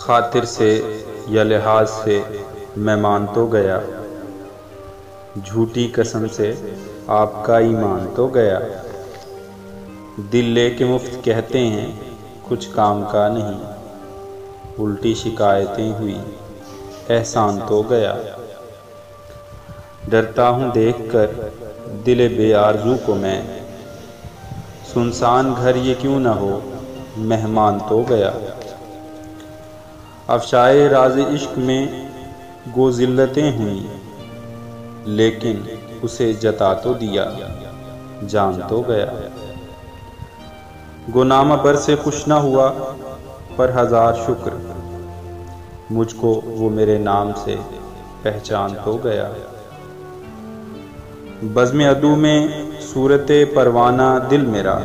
खातिर से या लिहाज से मैं मान तो गया, झूठी कसम से आपका ईमान तो गया। दिल लेके मुफ्त कहते हैं कुछ काम का नहीं, उल्टी शिकायतें हुई एहसान तो गया। डरता हूँ देखकर दिले बेआरज़ू को मैं, सुनसान घर ये क्यों न हो मेहमान तो गया। अफ़शाए राज़ इश्क में गो ज़िल्लतें हुई, लेकिन उसे जता तो दिया जान तो गया। गुनामा बर से कुछ न हुआ पर हज़ार शुक्र, मुझको वो मेरे नाम से पहचान तो गया। बज़्म अदू में सूरते परवाना दिल मेरा,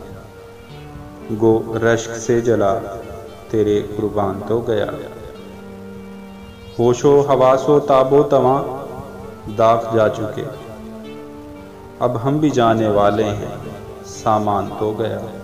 गो रश्क से जला तेरे कुर्बान तो गया। होशो हवासो ताबो तवां दाख जा चुके, अब हम भी जाने वाले हैं सामान तो गया।